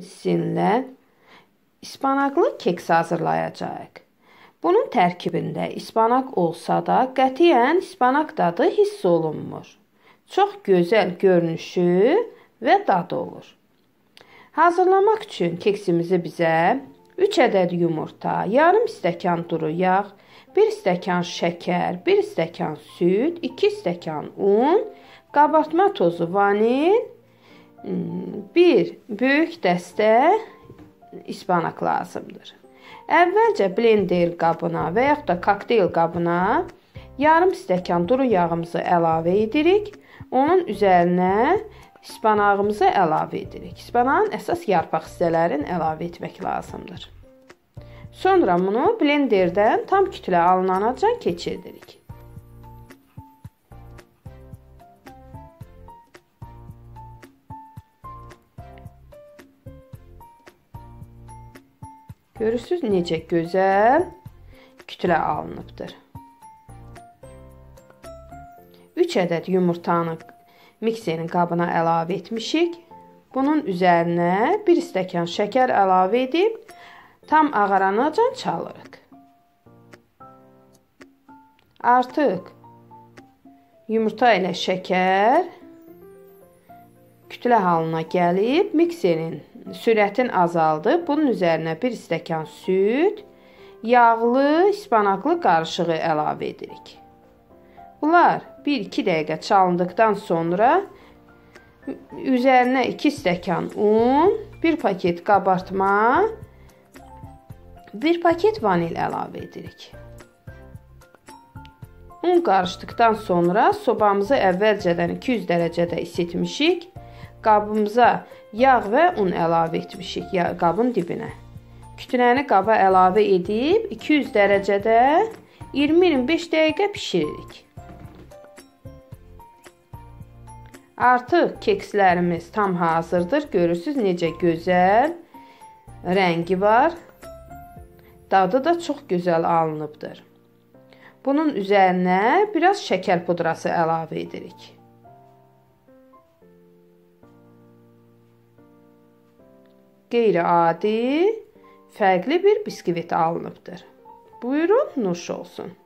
Sizinlə ispanaqlı keks hazırlayacağıq. Bunun tərkibində ispanaq olsa da, qətiyyən ispanaq dadı hiss olunmur. Çox gözəl görünüşü və dadı olur. Hazırlamaq üçün keksimizi bizə 3 ədəd yumurta, yarım stəkan duru yağ, 1 stəkan şəkər, 1 stəkan süd, 2 stəkan un, qabartma tozu, vanil, bir böyük dəstə ispanaq lazımdır. Əvvəlcə blender qabına və yaxud da kokteyl qabına yarım stəkan duru yağımızı əlavə edirik. Onun üzərinə ispanağımızı əlavə edirik. İspanağın əsas yarpaq hissələrini əlavə etmək lazımdır. Sonra bunu blenderdən tam kütlə alınanacan keçirdirik. Görürsünüz necə gözəl kütlə alınıbdır. 3 ədəd yumurtanı mikserin qabına əlavə etmişik. Bunun üzərinə 1 stəkan şəkər əlavə edib tam ağaranacan çalırıq. Artıq yumurta ilə şəkər kütlə halına gəlib, mikserin sürətini azaldıb. Bunun üzərinə 1 stəkan süd, yağlı, ispanaqlı qarışığı əlavə edirik. Bunlar 1-2 dəqiqə çalındıqdan sonra üzərinə 2 stəkan un, 1 paket qabartma, 1 paket vanil əlavə edirik. Un qarışdıqdan sonra sobamızı əvvəlcədən 200 dərəcədə isitmişik. Qabımıza yağ və un əlavə etmişik qabın dibinə. Kütləni qaba əlavə edib 200 dərəcədə 20-25 dəqiqə bişiririk. Artıq kekslərimiz tam hazırdır. Görürsünüz necə gözəl rəngi var. Dadı da çox gözəl alınıbdır. Bunun üzərinə biraz şəkər pudrası əlavə edirik. Qeyri-adi, fərqli bir biskvit alınıbdır. Buyurun, nuş olsun.